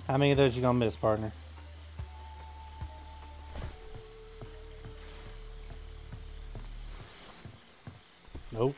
How many of those you gonna miss, partner? Nope.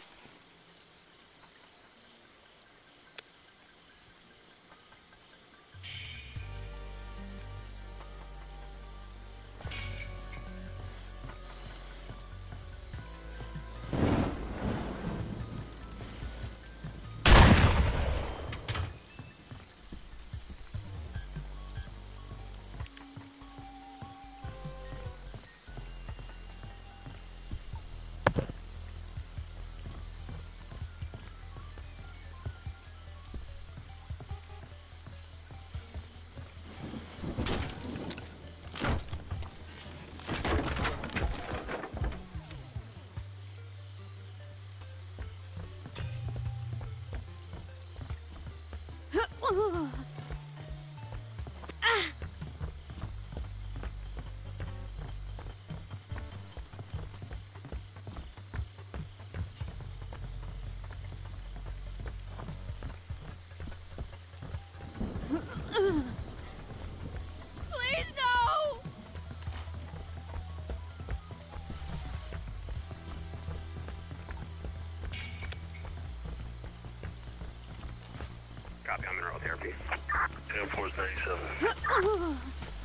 Please no! Copy, I'm in roll therapy. Air Force 97.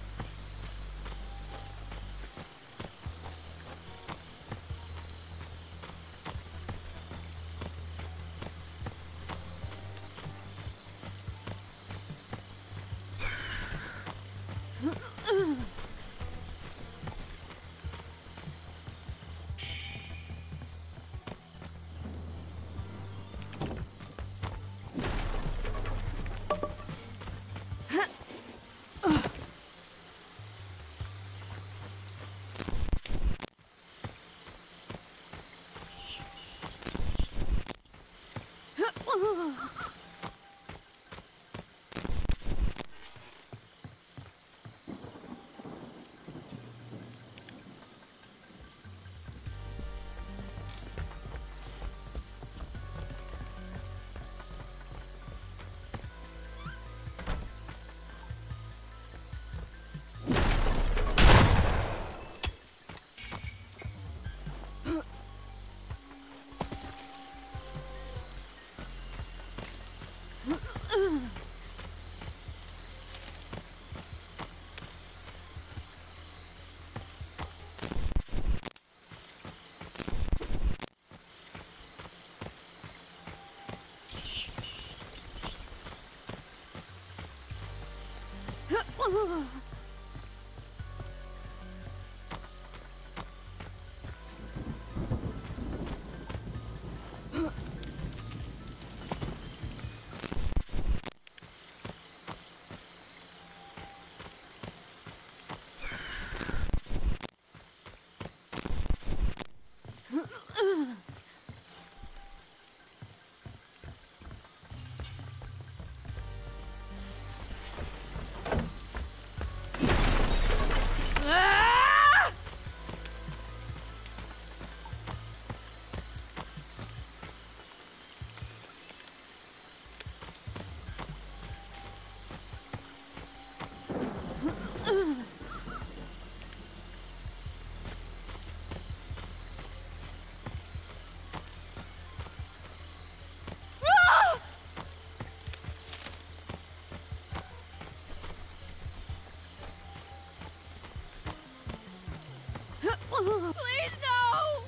Please no!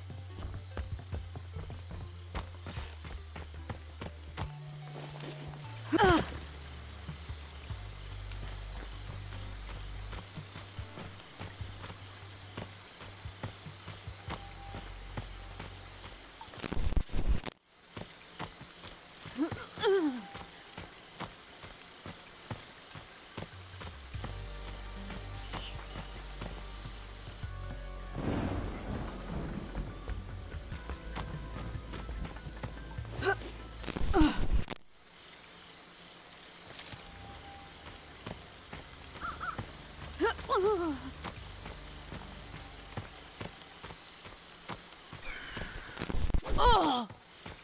Oh!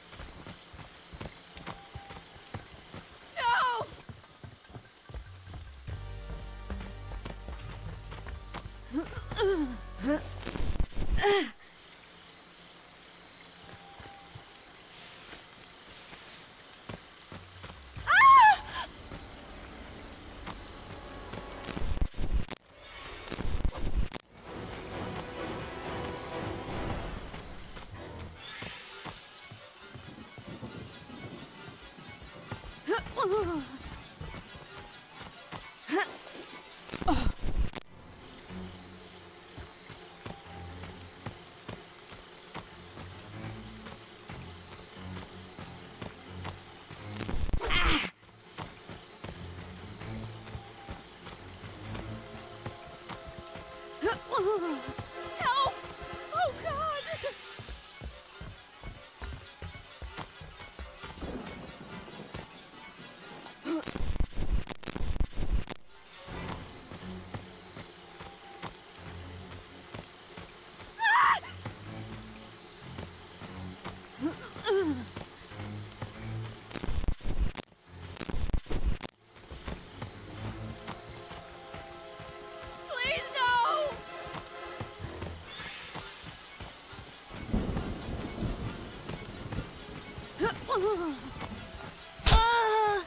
No! Help! Oh, God! Please, no! Ah!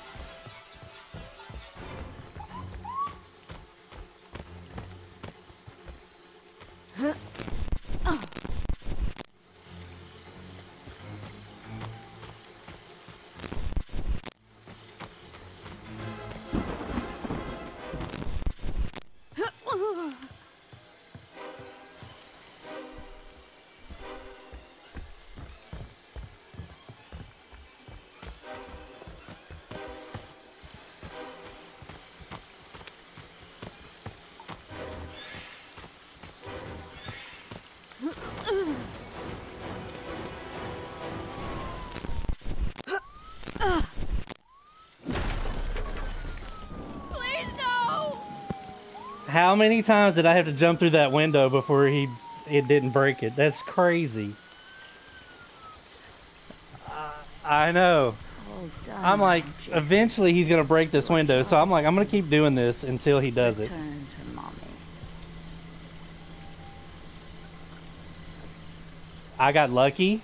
Please, no! How many times did I have to jump through that window before it didn't break it? That's crazy. I know. All done, I'm like, aren't you? eventually he's gonna break this window, so I'm like, I'm gonna keep doing this until he does it. Return to mommy. I got lucky.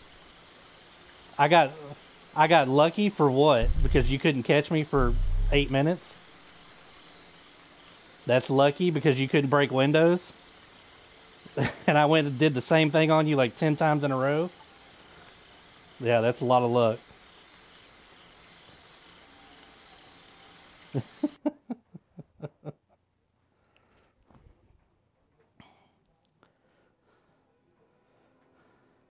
I got lucky for what? Because you couldn't catch me for 8 minutes? That's lucky because you couldn't break windows? And I went and did the same thing on you like 10 times in a row? Yeah, that's a lot of luck.